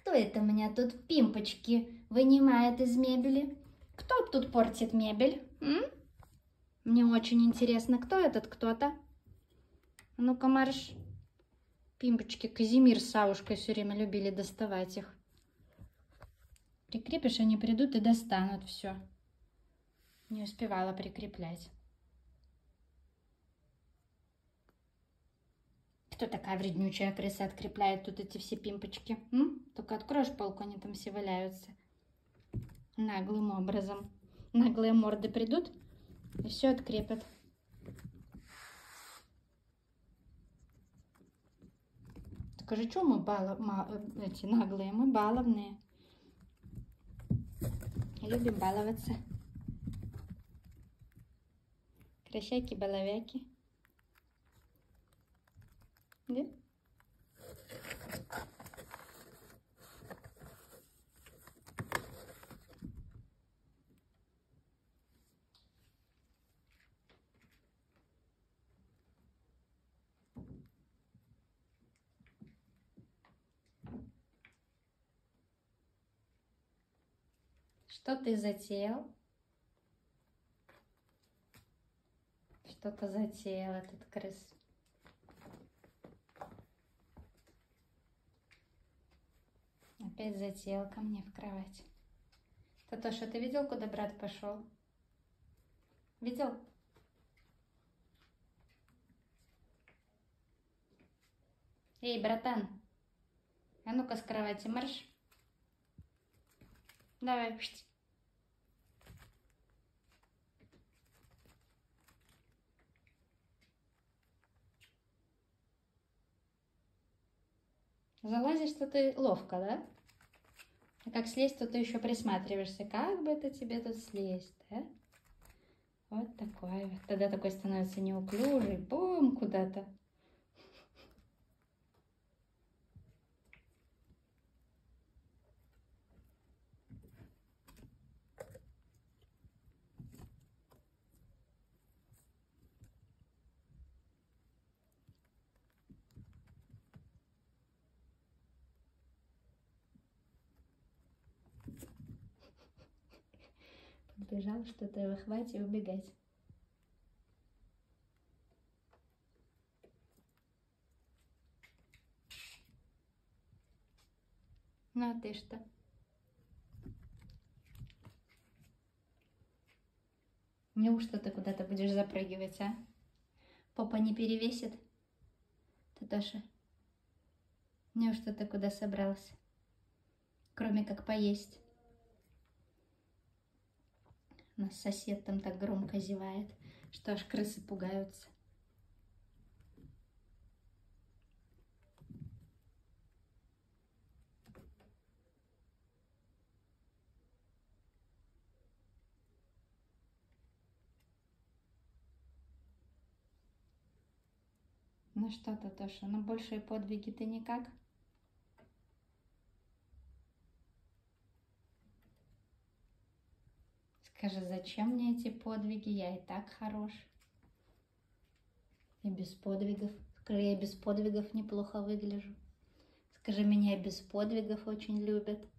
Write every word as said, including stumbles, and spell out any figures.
Кто это у меня тут пимпочки вынимает из мебели? Кто тут портит мебель? М? Мне очень интересно, кто этот кто-то? Ну-ка, марш. Пимпочки Казимир с Савушкой все время любили доставать их. Прикрепишь, они придут и достанут все. Не успевала прикреплять. Кто такая вреднючая крыса открепляет тут эти все пимпочки? М? Только откроешь полку, они там все валяются. Наглым образом. Наглые морды придут и все открепят. Скажи, что мы бала... эти наглые? Мы баловные. Любим баловаться. Кращаки-баловяки. Да? Что ты затеял? Что-то затеял этот крыс. Опять затеял ко мне в кровать. Татоша, ты видел, куда брат пошел? Видел? Эй, братан, а ну-ка с кровати марш. Давай. Залазишь-то ты ловко, да? А как слезть, то ты еще присматриваешься, как бы это тебе тут слезть, да? Вот такой вот. Тогда такой становится неуклюжий, бум, куда-то. Подбежал, что-то его хватит и убегать. Ну а ты что? Неужто ты куда-то будешь запрыгивать, а? Попа не перевесит? Татоша, неужто ты куда собрался? Кроме как поесть. У нас сосед там так громко зевает, что аж крысы пугаются. Ну что, Татоша, на большие подвиги ты никак? Скажи, зачем мне эти подвиги? Я и так хорош. И без подвигов. Скажи, я без подвигов неплохо выгляжу. Скажи, меня без подвигов очень любят.